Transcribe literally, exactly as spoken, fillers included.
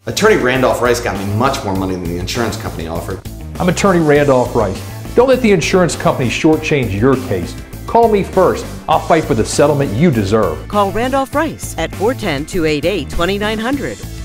Attorney Randolph Rice got me much more money than the insurance company offered. I'm Attorney Randolph Rice. Don't let the insurance company shortchange your case. Call me first. I'll fight for the settlement you deserve. Call Randolph Rice at four one zero, two eight eight, two nine zero zero.